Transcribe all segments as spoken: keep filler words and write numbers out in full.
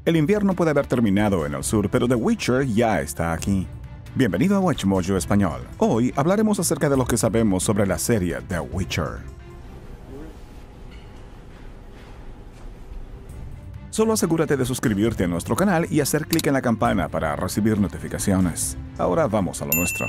El invierno puede haber terminado en el sur, pero The Witcher ya está aquí. Bienvenido a WatchMojo Español. Hoy hablaremos acerca de lo que sabemos sobre la serie The Witcher. Solo asegúrate de suscribirte a nuestro canal y hacer clic en la campana para recibir notificaciones. Ahora vamos a lo nuestro.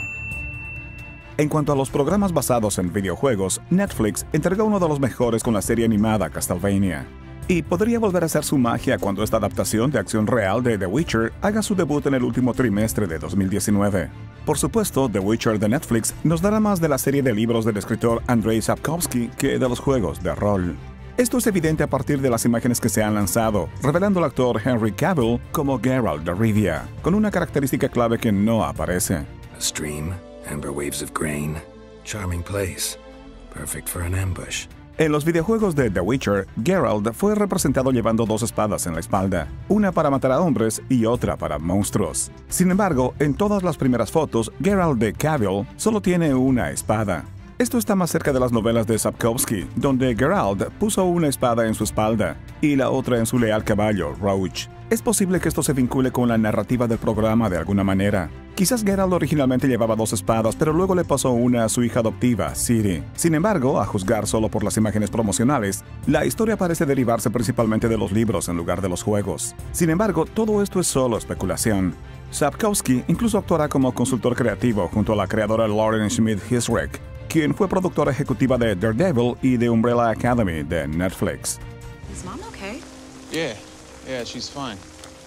En cuanto a los programas basados en videojuegos, Netflix entregó uno de los mejores con la serie animada Castlevania. Y podría volver a hacer su magia cuando esta adaptación de acción real de The Witcher haga su debut en el último trimestre de dos mil diecinueve. Por supuesto, The Witcher de Netflix nos dará más de la serie de libros del escritor Andrzej Sapkowski que de los juegos de rol. Esto es evidente a partir de las imágenes que se han lanzado, revelando al actor Henry Cavill como Geralt de Rivia, con una característica clave que no aparece. A stream, amber waves of grain, charming place, perfect for an ambush. En los videojuegos de The Witcher, Geralt fue representado llevando dos espadas en la espalda, una para matar a hombres y otra para monstruos. Sin embargo, en todas las primeras fotos, Geralt de Cavill solo tiene una espada. Esto está más cerca de las novelas de Sapkowski, donde Geralt puso una espada en su espalda y la otra en su leal caballo, Roach. Es posible que esto se vincule con la narrativa del programa de alguna manera. Quizás Geralt originalmente llevaba dos espadas, pero luego le pasó una a su hija adoptiva, Ciri. Sin embargo, a juzgar solo por las imágenes promocionales, la historia parece derivarse principalmente de los libros en lugar de los juegos. Sin embargo, todo esto es solo especulación. Sapkowski incluso actuará como consultor creativo junto a la creadora Lauren Schmidt-Hissrich, quien fue productora ejecutiva de Daredevil y de Umbrella Academy de Netflix. Is Mom okay? Yeah, yeah, she's fine.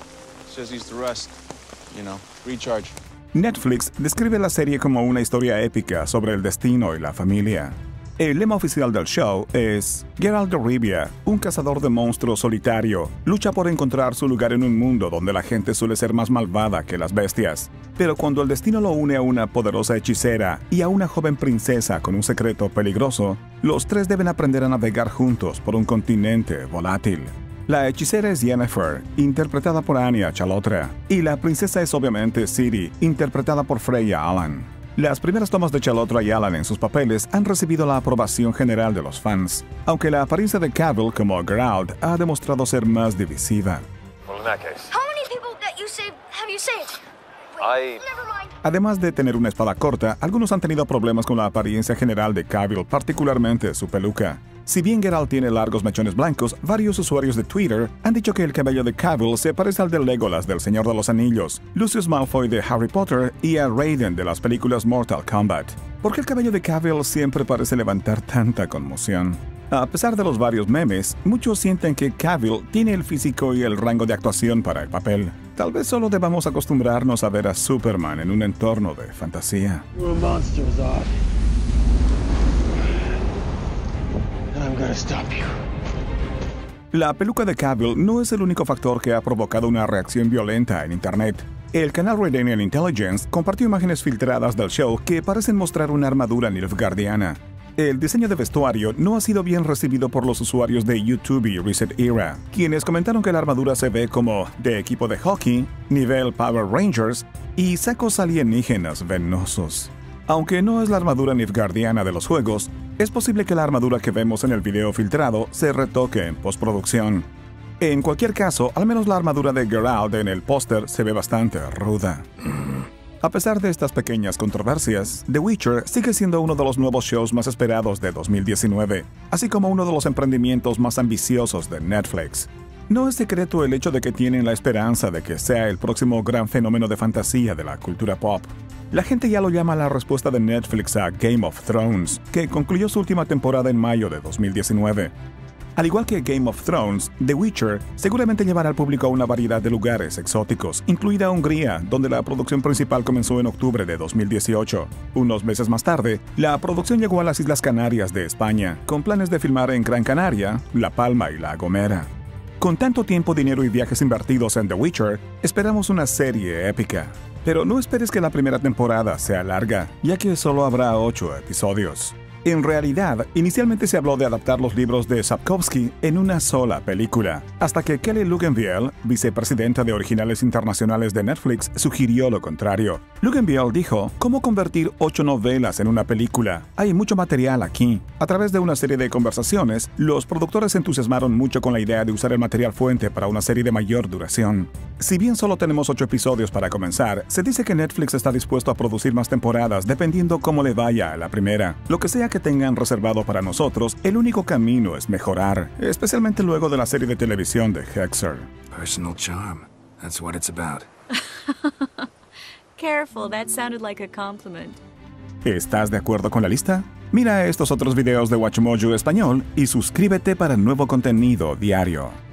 Just needs to rest, you know, recharge. Netflix describe la serie como una historia épica sobre el destino y la familia. El lema oficial del show es Geralt de Rivia, un cazador de monstruos solitario, lucha por encontrar su lugar en un mundo donde la gente suele ser más malvada que las bestias. Pero cuando el destino lo une a una poderosa hechicera y a una joven princesa con un secreto peligroso, los tres deben aprender a navegar juntos por un continente volátil. La hechicera es Yennefer, interpretada por Anya Chalotra, y la princesa es obviamente Ciri, interpretada por Freya Allan. Las primeras tomas de Chalotra y Allan en sus papeles han recibido la aprobación general de los fans, aunque la apariencia de Cavill como Geralt ha demostrado ser más divisiva. Además de tener una espada corta, algunos han tenido problemas con la apariencia general de Cavill, particularmente su peluca. Si bien Geralt tiene largos mechones blancos, varios usuarios de Twitter han dicho que el cabello de Cavill se parece al de Legolas del Señor de los Anillos, Lucius Malfoy de Harry Potter y a Raiden de las películas Mortal Kombat. ¿Por qué el cabello de Cavill siempre parece levantar tanta conmoción? A pesar de los varios memes, muchos sienten que Cavill tiene el físico y el rango de actuación para el papel. Tal vez solo debamos acostumbrarnos a ver a Superman en un entorno de fantasía. La peluca de Cavill no es el único factor que ha provocado una reacción violenta en Internet. El canal Redanian Intelligence compartió imágenes filtradas del show que parecen mostrar una armadura nilfgaardiana. El diseño de vestuario no ha sido bien recibido por los usuarios de YouTube y Reset Era, quienes comentaron que la armadura se ve como de equipo de hockey, nivel Power Rangers y sacos alienígenas venosos. Aunque no es la armadura nilfgaardiana de los juegos, es posible que la armadura que vemos en el video filtrado se retoque en postproducción. En cualquier caso, al menos la armadura de Geralt en el póster se ve bastante ruda. A pesar de estas pequeñas controversias, The Witcher sigue siendo uno de los nuevos shows más esperados de dos mil diecinueve, así como uno de los emprendimientos más ambiciosos de Netflix. No es secreto el hecho de que tienen la esperanza de que sea el próximo gran fenómeno de fantasía de la cultura pop. La gente ya lo llama la respuesta de Netflix a Game of Thrones, que concluyó su última temporada en mayo de dos mil diecinueve. Al igual que Game of Thrones, The Witcher seguramente llevará al público a una variedad de lugares exóticos, incluida Hungría, donde la producción principal comenzó en octubre de dos mil dieciocho. Unos meses más tarde, la producción llegó a las Islas Canarias de España, con planes de filmar en Gran Canaria, La Palma y La Gomera. Con tanto tiempo, dinero y viajes invertidos en The Witcher, esperamos una serie épica. Pero no esperes que la primera temporada sea larga, ya que solo habrá ocho episodios. En realidad, inicialmente se habló de adaptar los libros de Sapkowski en una sola película, hasta que Kelly Lugenbiel, vicepresidenta de Originales Internacionales de Netflix, sugirió lo contrario. Lugenbiel dijo: ¿cómo convertir ocho novelas en una película? Hay mucho material aquí. A través de una serie de conversaciones, los productores se entusiasmaron mucho con la idea de usar el material fuente para una serie de mayor duración. Si bien solo tenemos ocho episodios para comenzar, se dice que Netflix está dispuesto a producir más temporadas dependiendo cómo le vaya a la primera. Lo que sea que tengan reservado para nosotros, el único camino es mejorar, especialmente luego de la serie de televisión de Hexer. Personal charm. That's what it's about. Careful, that sounded like a compliment. ¿Estás de acuerdo con la lista? Mira estos otros videos de WatchMojo Español y suscríbete para nuevo contenido diario.